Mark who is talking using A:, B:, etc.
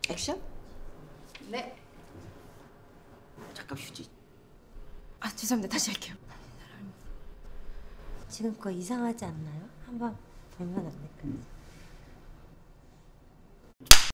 A: 액션?
B: 네.
A: 잠깐 휴지.
B: 아 죄송합니다. 다시 할게요.
C: 지금 거 이상하지 않나요? 한번 보면 안 될까요?